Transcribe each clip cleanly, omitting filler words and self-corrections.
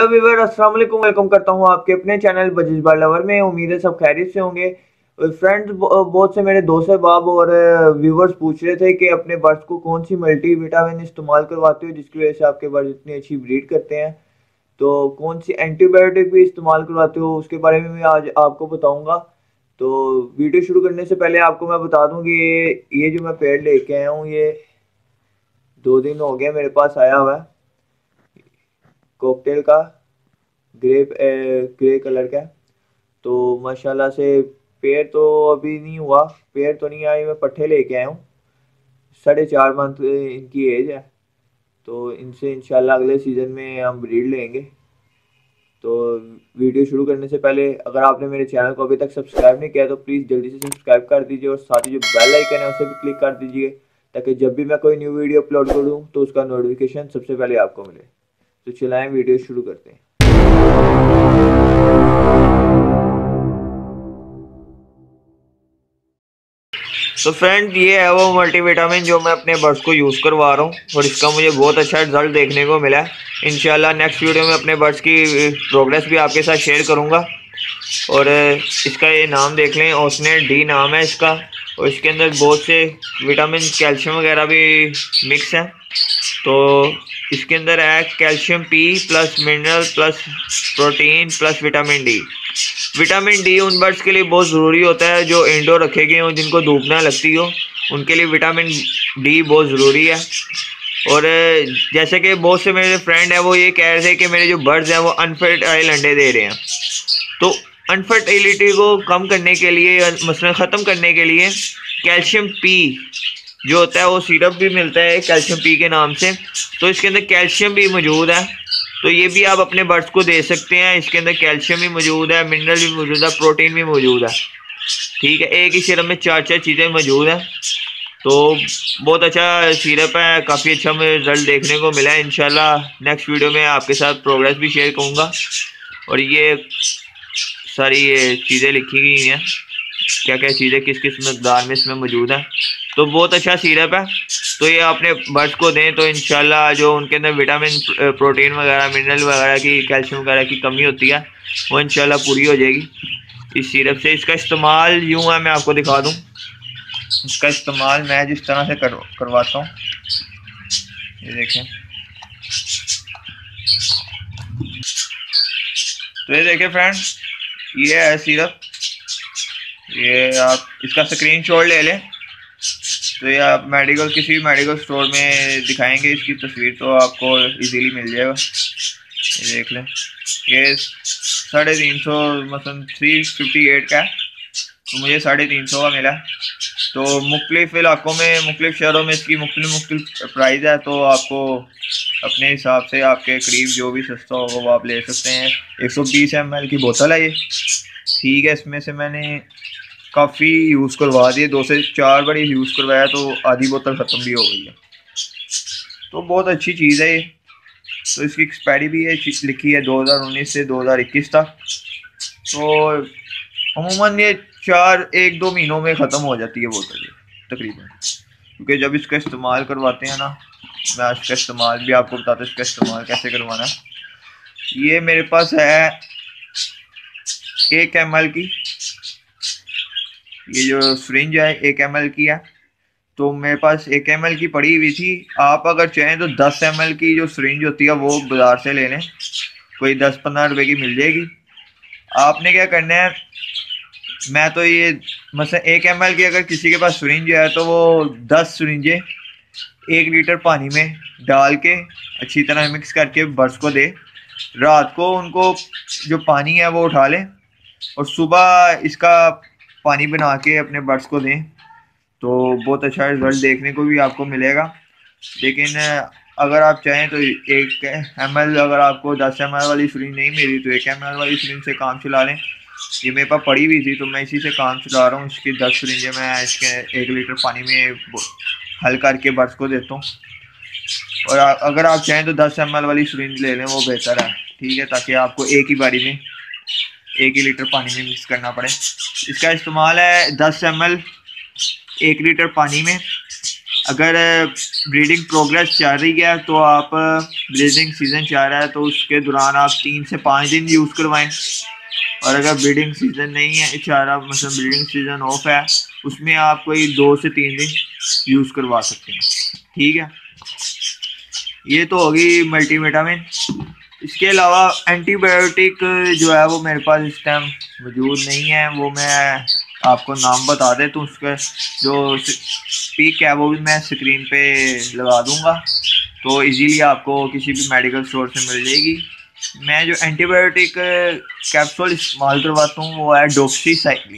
Hello viewer, अस्सलाम वालेकुम। Welcome करता हूँ आपके अपने चैनल बजीज बार लवर में। उम्मीद है सब खैरियत से होंगे। फ्रेंड्स, बहुत से मेरे दोस्त अहबाब और व्यूवर्स पूछ रहे थे कि अपने बर्ड्स को कौन सी मल्टी विटामिन इस्तेमाल करवाते हो जिसकी वजह से आपके बर्ड्स इतनी अच्छी ब्रीड करते हैं। तो कौन सी एंटीबायोटिक भी इस्तेमाल करवाते हो उसके बारे में मैं आज आपको बताऊंगा। तो वीडियो शुरू करने से पहले आपको मैं बता दूं कि ये जो मैं पेड़ लेके आया हूँ, ये 2 दिन हो गया मेरे पास आया हुआ है। कॉकटेल का ग्रे कलर का। तो माशाल्लाह से पेड़ तो अभी नहीं हुआ, पेड़ तो नहीं आई, मैं पट्ठे लेके आया हूँ। 4.5 मंथ इनकी एज है। तो इनसे इंशाल्लाह अगले सीज़न में हम ब्रीड लेंगे। तो वीडियो शुरू करने से पहले अगर आपने मेरे चैनल को अभी तक सब्सक्राइब नहीं किया तो प्लीज़ जल्दी से सब्सक्राइब कर दीजिए और साथ ही जो बेल आइकन है उसे भी क्लिक कर दीजिए, ताकि जब भी मैं कोई न्यू वीडियो अपलोड करूँ तो उसका नोटिफिकेशन सबसे पहले आपको मिले। तो चलाएं, वीडियो शुरू करते हैं। तो फ्रेंड, ये है वो मल्टीविटामिन जो मैं अपने बर्ड्स को यूज़ करवा रहा हूँ और इसका मुझे बहुत अच्छा रिजल्ट देखने को मिला है। इंशाल्लाह नेक्स्ट वीडियो में अपने बर्ड्स की प्रोग्रेस भी आपके साथ शेयर करूँगा। और इसका ये नाम देख लें, ओसने डी नाम है इसका। और इसके अंदर बहुत से विटामिन, कैल्शियम वगैरह भी मिक्स हैं। तो इसके अंदर है calcium P plus mineral plus protein plus vitamin D. Vitamin D उन बर्ड्स के लिए बहुत ज़रूरी होता है जो इंडोर रखे गए हों, जिनको धूप ना लगती हो, उनके लिए विटामिन डी बहुत ज़रूरी है। और जैसे कि बहुत से मेरे फ्रेंड हैं वो ये कह रहे थे कि मेरे जो बर्ड्स हैं वो अनफर्टाइल अंडे दे रहे हैं। तो अनफर्टिलिटी को कम करने के लिए, मसलन ख़त्म करने के लिए कैल्शियम पी जो होता है वो सिरप भी मिलता है कैल्शियम पी के नाम से। तो इसके अंदर कैल्शियम भी मौजूद है, तो ये भी आप अपने बर्ड्स को दे सकते हैं। इसके अंदर कैल्शियम भी मौजूद है, मिनरल भी मौजूद है, प्रोटीन भी मौजूद है। ठीक है, एक ही सिरप में 4 चीज़ें मौजूद हैं। तो बहुत अच्छा सिरप है, काफ़ी अच्छा मुझे रिजल्ट देखने को मिला है। इंशाल्लाह नेक्स्ट वीडियो में आपके साथ प्रोग्रेस भी शेयर करूँगा। और ये सारी ये चीज़ें लिखी गई हैं, क्या क्या चीज़ें किस किस मकदार में इसमें मौजूद है। तो बहुत अच्छा सिरप है, तो ये अपने बर्ड्स को दें तो इंशाल्लाह जो उनके अंदर विटामिन, प्रोटीन वगैरह, मिनरल वगैरह की, कैल्शियम वगैरह की कमी होती है वो इंशाल्लाह पूरी हो जाएगी इस सिरप से। इसका इस्तेमाल यूँ है, मैं आपको दिखा दूँ। इसका इस्तेमाल मैं जिस तरह से करवाता हूँ, ये देखें। तो ये देखें फ्रेंड्स, ये है सिरप। ये आप इसका स्क्रीनशॉट ले लें। तो ये आप किसी भी मेडिकल स्टोर में दिखाएंगे इसकी तस्वीर तो आपको इजीली मिल जाएगा। ये देख लें, ये 350, मतलब 358 का है, तो मुझे 350 का मिला। तो मुख्तलिफ इलाकों में, मुख्तलिफ शहरों में इसकी मुख्तलिफ प्राइस है। तो आपको अपने हिसाब से आपके करीब जो भी सस्ता होगा वो आप ले सकते हैं। 120 ml की बोतल है ये। ठीक है, इसमें से मैंने काफ़ी यूज़ करवा दिए, 2 से 4 बार यूज़ करवाया तो आधी बोतल ख़त्म भी हो गई है। तो बहुत अच्छी चीज़ है ये। तो इसकी एक्सपायरी भी है लिखी है 2019 से 2021 तक। तो अमूमन ये 1-2 महीनों में ख़त्म हो जाती है बोतल ये तकरीबन। क्योंकि जब इसका इस्तेमाल करवाते हैं ना, मैं इसका इस्तेमाल भी आपको बताता हूँ, इसका इस्तेमाल कैसे करवाना है। ये मेरे पास है 1 ml की, ये जो सिरिंज है 1 ml की है। तो मेरे पास 1 ml की पड़ी हुई थी। आप अगर चाहें तो 10 ml की जो सिरिंज होती है वो बाज़ार से ले लें, कोई 10-15 रुपए की मिल जाएगी। आपने क्या करना है, मैं तो ये मतलब 1 ml की अगर किसी के पास सिरिंज है तो वो 10 सिरिंजें 1 लीटर पानी में डाल के अच्छी तरह मिक्स करके बर्ड्स को दे। रात को उनको जो पानी है वो उठा लें और सुबह इसका पानी बना के अपने बर्ड्स को दें। तो बहुत अच्छा रिजल्ट देखने को भी आपको मिलेगा। लेकिन अगर आप चाहें तो 1 ml, अगर आपको 10 ml वाली सिरिंज नहीं मिली तो 1 ml वाली सिरिंज से काम चला लें। ये मेरे पास पड़ी हुई थी तो मैं इसी से काम चला रहा हूँ। इसकी 10 सिरिंजें मैं इसके 1 लीटर पानी में हल करके बर्ड्स को देता हूँ। और अगर आप चाहें तो 10 ml वाली सिरिंज ले लें, वो बेहतर है। ठीक है, ताकि आपको एक ही बारी में 1 ही लीटर पानी में मिक्स करना पड़े। इसका इस्तेमाल है 10 ml 1 लीटर पानी में अगर ब्रीडिंग प्रोग्रेस चल रही है तो आप ब्रीडिंग सीज़न चल रहा है तो उसके दौरान आप 3 से 5 दिन यूज़ करवाएं। और अगर ब्रीडिंग सीज़न नहीं है, चारा मतलब ब्रीडिंग सीज़न ऑफ है, उसमें आप कोई 2 से 3 दिन यूज़ करवा सकते हैं। ठीक है, ये तो होगी मल्टीविटामिन। इसके अलावा एंटीबायोटिक जो है वो मेरे पास इस टाइम मौजूद नहीं है, वो मैं आपको नाम बता देता हूँ। उसका जो पीक है वो भी मैं स्क्रीन पे लगा दूंगा, तो इजीली आपको किसी भी मेडिकल स्टोर से मिल जाएगी। मैं जो एंटीबायोटिक कैप्सूल इस्तेमाल करवाता हूँ वो है डॉक्सीसाइक्लिन।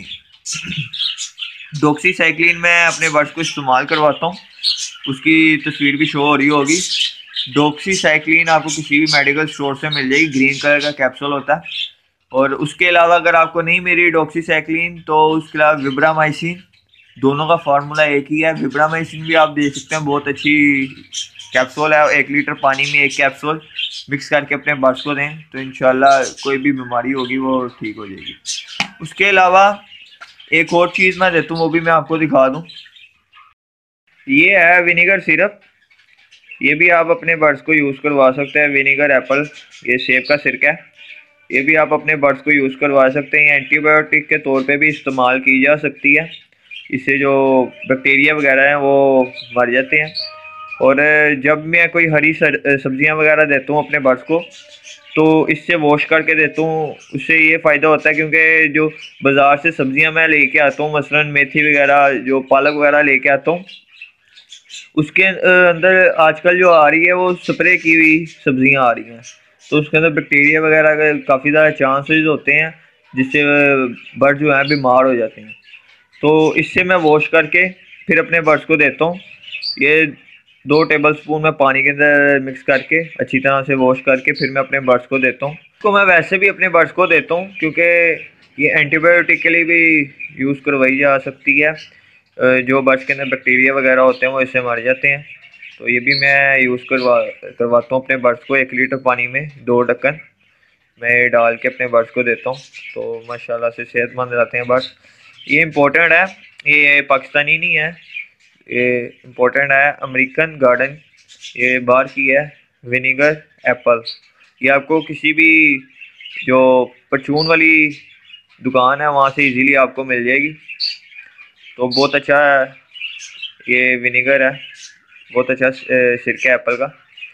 डॉक्सीसाइक्लिन मैं अपने बर्ड्स को इस्तेमाल करवाता हूँ, उसकी तस्वीर भी शो हो रही होगी। डॉक्सीसाइक्लिन आपको किसी भी मेडिकल स्टोर से मिल जाएगी, ग्रीन कलर का कैप्सूल होता है। और उसके अलावा अगर आपको नहीं मिली डॉक्सीसाइक्लिन तो उसके अलावा विब्रामाइसिन, दोनों का फार्मूला एक ही है। विब्रामाइसिन भी आप देख सकते हैं, बहुत अच्छी कैप्सूल है। 1 लीटर पानी में 1 कैप्सूल मिक्स करके अपने बर्ड्स को दें तो इंशाल्लाह कोई भी बीमारी होगी वो ठीक हो जाएगी। उसके अलावा एक और चीज़ मैं देता हूँ, वो भी मैं आपको दिखा दूँ। ये है विनेगर सिरप, ये भी आप अपने बर्ड्स को यूज़ करवा सकते हैं। विनेगर एप्पल, ये सेब का सिरका है, ये भी आप अपने बर्ड्स को यूज़ करवा सकते हैं। एंटीबायोटिक के तौर पे भी इस्तेमाल की जा सकती है, इससे जो बैक्टीरिया वगैरह हैं वो मर जाते हैं। और जब मैं कोई हरी सब्जियां वगैरह देता हूँ अपने बर्ड्स को तो इससे वॉश करके देता हूँ। उससे ये फ़ायदा होता है क्योंकि जो बाज़ार से सब्जियां मैं लेके आता हूँ, मसलन मेथी वगैरह, जो पालक वगैरह लेके आता हूँ, उसके अंदर आजकल जो आ रही है वो स्प्रे की हुई सब्जियां आ रही हैं, तो उसके अंदर बैक्टीरिया वगैरह के काफ़ी ज़्यादा चांसेस होते हैं जिससे बर्ड जो हैं बीमार हो जाते हैं। तो इससे मैं वॉश करके फिर अपने बर्ड्स को देता हूँ। ये 2 टेबल स्पून मैं पानी के अंदर मिक्स करके अच्छी तरह से वॉश करके फिर मैं अपने बर्ड्स को देता हूँ। तो मैं वैसे भी अपने बर्ड्स को देता हूँ क्योंकि ये एंटीबायोटिक के लिए भी यूज़ करवाई जा सकती है। जो बर्ड्स के अंदर बैक्टीरिया वगैरह होते हैं वो इससे मर जाते हैं, तो ये भी मैं यूज़ करवाता हूँ अपने बर्ड्स को। 1 लीटर पानी में 2 ढक्कन मैं डाल के अपने बर्ड्स को देता हूँ, तो माशाल्लाह से सेहतमंद रहते हैं बर्ड्स। ये इम्पोर्टेंट है, ये पाकिस्तानी नहीं है, ये इम्पोर्टेंट है, अमेरिकन गार्डन, ये बाहर की है। विनेगर एप्पल, ये आपको किसी भी जो परचून वाली दुकान है वहाँ से इजीली आपको मिल जाएगी। तो बहुत अच्छा है, ये विनेगर है, बहुत अच्छा सिरका एप्पल का,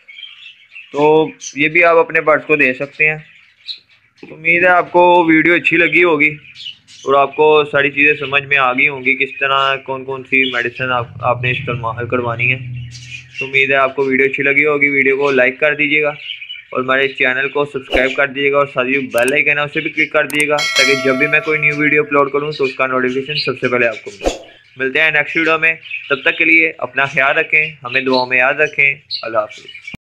तो ये भी आप अपने बर्ड्स को दे सकते हैं। तो उम्मीद है आपको वीडियो अच्छी लगी होगी और आपको सारी चीज़ें समझ में आ गई होंगी, किस तरह कौन कौन सी मेडिसिन आपने इस्तेमाल करवानी है। तो उम्मीद है आपको वीडियो अच्छी लगी होगी। वीडियो को लाइक कर दीजिएगा और हमारे चैनल को सब्सक्राइब कर दीजिएगा और साथ ही बेल आइकन है उसे भी क्लिक कर दीजिएगा ताकि जब भी मैं कोई न्यू वीडियो अपलोड करूँ तो उसका नोटिफिकेशन सबसे पहले आपको मिले। मिलते हैं नेक्स्ट वीडियो में, तब तक के लिए अपना ख्याल रखें, हमें दुआओं में याद रखें। अल्लाह हाफिज़।